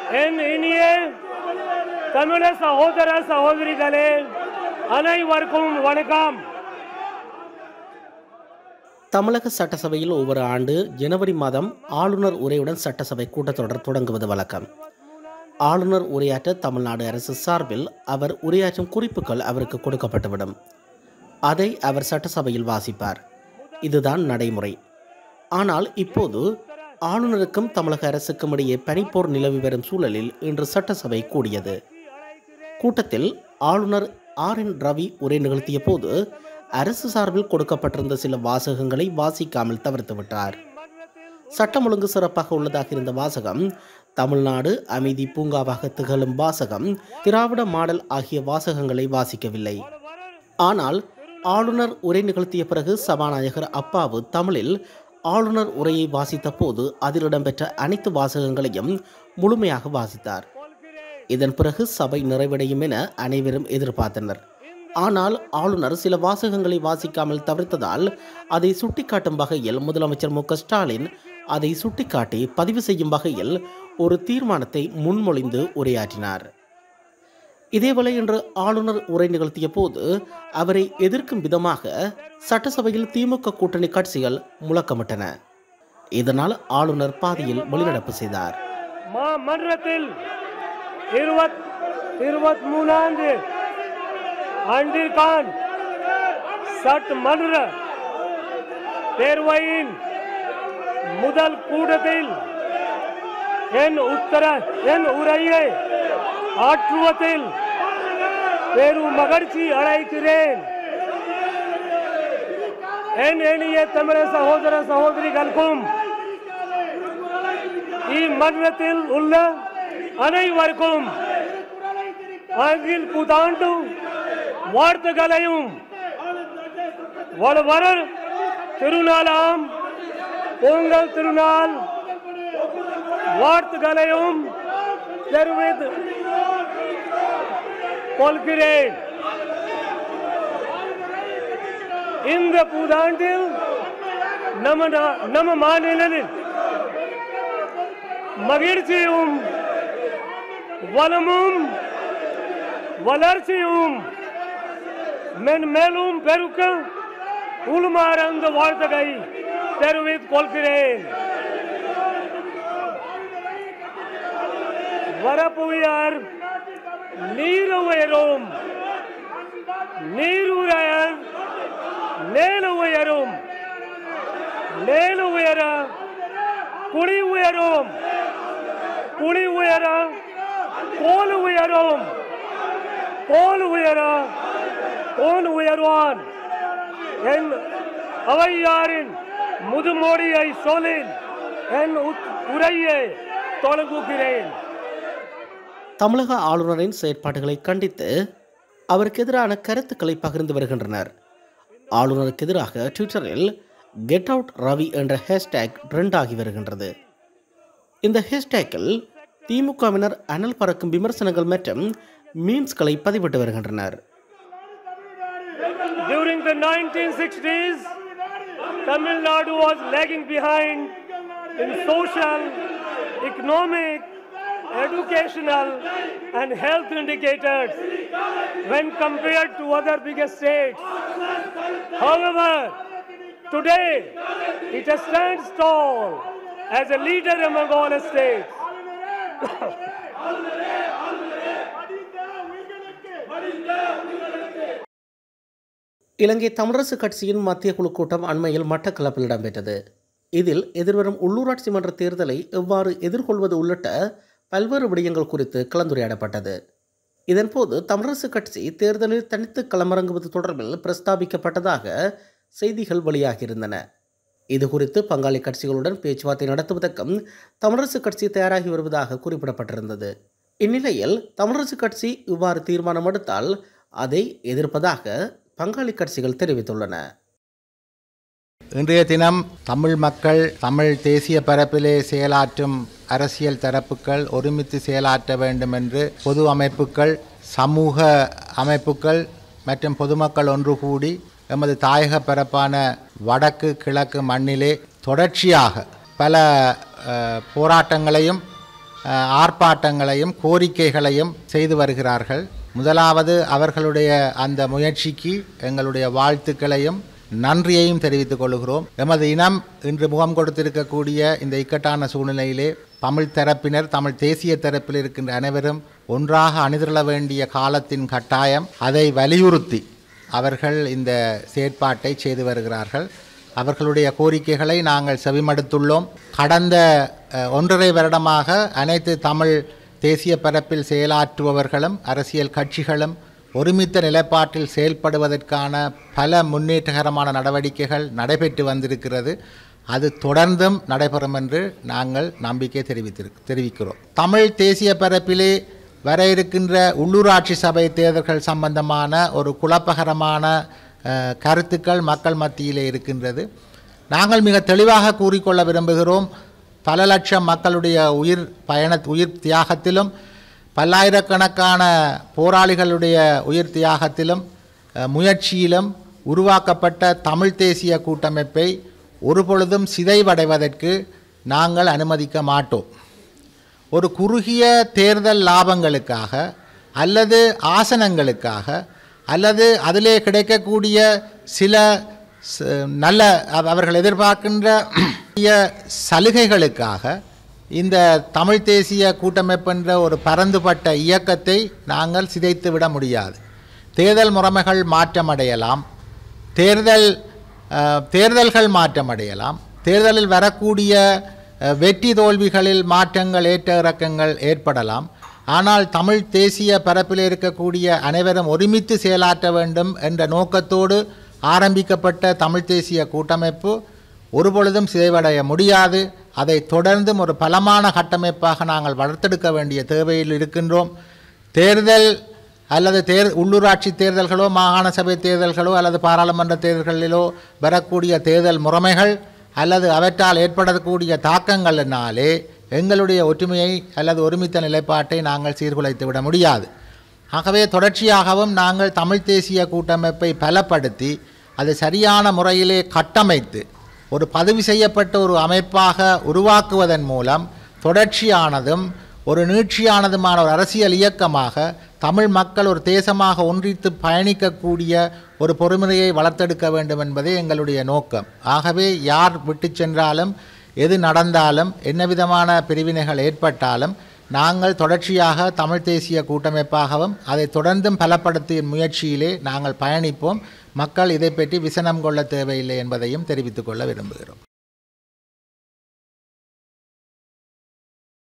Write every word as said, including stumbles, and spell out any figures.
என் இனிய தமிழ சகோதர சகோதரிகளே, அனைவருக்கும் வணக்கம். தமிழக சட்டசபையில் ஒவ்வொரு ஆண்டு ஜனவரி மாதம் ஆளுநர் உரையுடன் சட்டசபை கூட்டத்தொடர் தொடங்குவது வழக்கம். ஆளுநர் உரையாற்ற தமிழ்நாடு அரசு சார்பில் அவர் உரையாற்றும் குறிப்புகள் அவருக்கு கொடுக்கப்பட்டுவிடும். அதை அவர் சட்டசபையில் வாசிப்பார். இதுதான் நடைமுறை. ஆனால் இப்போது ஆளுநருக்கும் தமிழக அரசுக்கும் இடையே பனிப்போர் நிலவி வரும் சூழலில் இன்று சட்டசபை கூடியது. கூட்டத்தில் ஆளுநர் ஆர் என் ரவி உரை நிகழ்த்திய போது அரசு சார்பில் கொடுக்கப்பட்டிருந்த சில வாசகங்களை வாசிக்காமல் தவிர்த்துவிட்டார். சட்டம் ஒழுங்கு சிறப்பாக உள்ளதாக இருந்த வாசகம், தமிழ்நாடு அமைதி பூங்காவாக திகழும் வாசகம், திராவிட மாடல் ஆகிய வாசகங்களை வாசிக்கவில்லை. ஆனால் ஆளுநர் உரை நிகழ்த்திய பிறகு சபாநாயகர் அப்பாவு தமிழில் ஆளுநர் உரையை வாசித்த போது அதில் இடம்பெற்ற அனைத்து வாசகங்களையும் முழுமையாக வாசித்தார். இதன் பிறகு சபை நிறைவடையும் என அனைவரும் எதிர்பார்த்தனர். ஆனால் ஆளுநர் சில வாசகங்களை வாசிக்காமல் தவிர்த்ததால் அதை சுட்டிக்காட்டும் வகையில் முதலமைச்சர் மு க ஸ்டாலின் அதை சுட்டிக்காட்டி பதிவு செய்யும் வகையில் ஒரு தீர்மானத்தை முன்மொழிந்து உரையாற்றினார். இதேவேளை இன்று ஆளுநர் உரை நிகழ்த்திய போது அவரை எதிர்க்கும் விதமாக சட்டசபையில் திமுக கூட்டணி கட்சிகள் முழக்கமிட்டன. இதனால் ஆளுநர் பாதியில் வெளிநடப்பு செய்தார். மன்றத்தில் இருபத்தி மூணாவது ஆண்டிற்கான சட்டமன்ற தேர்வையின் முதல் கூட்டத்தில் என் உத்தர என் உரையை ஆற்றுவதில் பெரும் மகிழ்ச்சி அடைகிறேன். என் இனிய தமிழ் சகோதர சகோதரிகளுக்கும் இம்மன்றத்தில் உள்ள அனைவருக்கும் ஆங்கில புத்தாண்டு வாழ்த்துக்களையும் வளவர திருநாளாம் பொங்கல் திருநாள் வாழ்த்துக்களையும் தெரிவித்து கொள்கிறேன். இந்த புத்தாண்டில் நம்ம நம்ம மாநிலத்தில் மகிழ்ச்சியும் வளமும் வளர்ச்சியும் மென்மேலும் பெருக்க உள்மாற அந்த வாழ்த்துக்களை தெரிவித்துக் கொள்கிறேன். வரப்புயர் நீர் உயரும், நீர் உயர் நேல் உயரும், நேல் உயர குழி உயரும், குழி உயர கோல் உயரும், கோல் உயர கோல் உயர்வான். என் அவையாரின் முதுமொழியை சொல்லில் என் உரையை தொடங்குகிறேன். தமிழக ஆளுநரின் செயற்பாடுகளை கண்டித்து அவருக்கு எதிரான கருத்துக்களை பகிர்ந்து வருகின்றனர். ஆளுநருக்கு எதிராக ட்விட்டரில் கெட் அவுட் ரவி என்ற ஹேஷ்டேக் ட்ரெண்ட் ஆகி வருகின்றது. இந்த ஹேஷ்டேக்கில் திமுகவினர் அனல் பறக்கும் விமர்சனங்கள் மற்றும் மீம்ஸ்களை பதிவிட்டு வருகின்றனர். During the nineteen sixties, Tamil Nadu was lagging behind in social, economic, educational and health indicators when compared to other bigger states. However, today it stands tall as a leader among all states. இலங்கை தமிழரசு கட்சியின் மத்திய குழு கூட்டம் அண்மையில் மட்டக்களப்பில் இடம்பெற்றது. இதில் எதிர்வரும் உள்ளூராட்சி மன்ற தேர்தலை எவ்வாறு எதிர்கொள்வது உள்ளிட்ட பல்வேறு விடயங்கள் குறித்து கலந்துரையாடப்பட்டது. இதன்போது தமிழரசு கட்சி தேர்தலில் தனித்து களமிறங்குவது தொடர்பில் பிரஸ்தாபிக்கப்பட்டதாக செய்திகள் வெளியாகியிருந்தன. இது குறித்து பங்காளி கட்சிகளுடன் பேச்சுவார்த்தை நடத்துவதற்கும் தமிழரசு கட்சி தயாராகி வருவதாக குறிப்பிடப்பட்டிருந்தது. இந்நிலையில் தமிழரசு கட்சி இவ்வாறு தீர்மானம் எடுத்தால் அதை எதிர்ப்பதாக பங்காளி கட்சிகள் தெரிவித்துள்ளன. இன்றைய தினம் தமிழ் மக்கள் தமிழ் தேசிய பரப்பிலே செயலாற்றும் அரசியல் தரப்புகள் ஒருமித்து செயலாற்ற வேண்டும் என்று பொது அமைப்புகள், சமூக அமைப்புகள் மற்றும் பொதுமக்கள் ஒன்று கூடி எமது தாயக பரப்பான வடக்கு கிழக்கு மண்ணிலே தொடர்ச்சியாக பல போராட்டங்களையும் அஹ், ஆர்ப்பாட்டங்களையும் கோரிக்கைகளையும் செய்து வருகிறார்கள். முதலாவது அவர்களுடைய அந்த முயற்சிக்கு எங்களுடைய வாழ்த்துக்களையும் நன்றியையும் தெரிவித்துக் கொள்கிறோம். எமது இனம் இன்று முகம் கொடுத்திருக்கக்கூடிய இந்த இக்கட்டான சூழ்நிலையிலே தமிழ் தரப்பினர், தமிழ் தேசிய தரப்பில் இருக்கின்ற அனைவரும் ஒன்றாக அணிதிரள வேண்டிய காலத்தின் கட்டாயம். அதை வலியுறுத்தி அவர்கள் இந்த செயற்பாட்டை செய்து வருகிறார்கள். அவர்களுடைய கோரிக்கைகளை நாங்கள் செவிமடுத்துள்ளோம். கடந்த அஹ், ஒன்றரை வருடமாக அனைத்து தமிழ் தேசிய பரப்பில் செயலாற்றுபவர்களும் அரசியல் கட்சிகளும் ஒருமித்த நிலைப்பாட்டில் செயல்படுவதற்கான பல முன்னேற்றகரமான நடவடிக்கைகள் நடைபெற்று வந்திருக்கிறது. அது தொடர்ந்தும் நடைபெறும் என்று நாங்கள் நம்பிக்கை தெரிவித்திரு தெரிவிக்கிறோம். தமிழ் தேசிய பரப்பிலே வர இருக்கின்ற உள்ளூராட்சி சபை தேர்தல்கள் சம்பந்தமான ஒரு குழப்பகரமான அஹ், கருத்துக்கள் மக்கள் மத்தியிலே இருக்கின்றது. நாங்கள் மிக தெளிவாக கூறிக்கொள்ள விரும்புகிறோம். பல லட்சம் மக்களுடைய உயிர் பயண உயிர் தியாகத்திலும் பல்லாயிரக்கணக்கான போராளிகளுடைய உயிர் தியாகத்திலும் அஹ், முயற்சியிலும் உருவாக்கப்பட்ட தமிழ் தேசிய கூட்டமைப்பை ஒருபொழுதும் சிதைவடைவதற்கு நாங்கள் அனுமதிக்க மாட்டோம். ஒரு குறுகிய தேர்தல் லாபங்களுக்காக அல்லது ஆசனங்களுக்காக அல்லது அதிலே கிடைக்கக்கூடிய சில ச- நல்ல அவ- அவர்கள் எதிர்பார்க்கின்ற சலுகைகளுக்காக இந்த தமிழ் தேசிய கூட்டமைப்பென்ற ஒரு பரந்துபட்ட இயக்கத்தை நாங்கள் சிதைத்து விட முடியாது. தேர்தல் முறைமைகள் மாற்றமடையலாம், தேர்தல் அஹ், தேர்தல்கள் மாற்றமடையலாம், தேர்தலில் வரக்கூடிய அஹ், வெற்றி தோல்விகளில் மாற்றங்கள் ஏற்ற இறக்கங்கள் ஏற்படலாம். ஆனால் தமிழ் தேசிய பரப்பில் இருக்கக்கூடிய அனைவரும் ஒருமித்து செயலாற்ற வேண்டும் என்ற நோக்கத்தோடு ஆரம்பிக்கப்பட்ட தமிழ் தேசிய கூட்டமைப்பு ஒருபொழுதும் சிதைவடைய முடியாது. அதை தொடர்ந்தும் ஒரு பலமான கட்டமைப்பாக நாங்கள் வளர்த்தெடுக்க வேண்டிய தேவையில் இருக்கின்றோம். தேர்தல் அல்லது தேர் உள்ளூராட்சி தேர்தல்களோ மாகாண சபை தேர்தல்களோ அல்லது பாராளுமன்ற தேர்தல்களிலோ வரக்கூடிய தேர்தல் முறைமைகள் அல்லது அவற்றால் ஏற்படக்கூடிய தாக்கங்களினாலே எங்களுடைய ஒற்றுமையை அல்லது ஒருமித்த நிலைப்பாட்டை நாங்கள் சீர்குலைத்து விட முடியாது. ஆகவே தொடர்ச்சியாகவும் நாங்கள் தமிழ் தேசிய கூட்டமைப்பை பலப்படுத்தி அதை சரியான முறையிலே கட்டமைத்து ஒரு பதிவு செய்யப்பட்ட ஒரு அமைப்பாக உருவாக்குவதன் மூலம் தொடர்ச்சியானதும் ஒரு நீட்சியானதுமான ஒரு அரசியல் இயக்கமாக தமிழ் மக்கள் ஒரு தேசமாக ஒன்றித்து பயணிக்கக்கூடிய ஒரு பொறுமுறையை வளர்த்தெடுக்க வேண்டும் என்பதே எங்களுடைய நோக்கம். ஆகவே யார் விட்டு சென்றாலும் எது நடந்தாலும் என்ன விதமான பிரிவினைகள் ஏற்பட்டாலும் நாங்கள் தொடர்ச்சியாக தமிழ் தேசிய கூட்டமைப்பாகவும் அதை தொடர்ந்தும் பலப்படுத்தும் முயற்சியிலே நாங்கள் பயணிப்போம். மக்கள் இதை பற்றி விசனம் கொள்ள தேவையில்லை என்பதையும் தெரிவித்துக் கொள்ள விரும்புகிறோம்.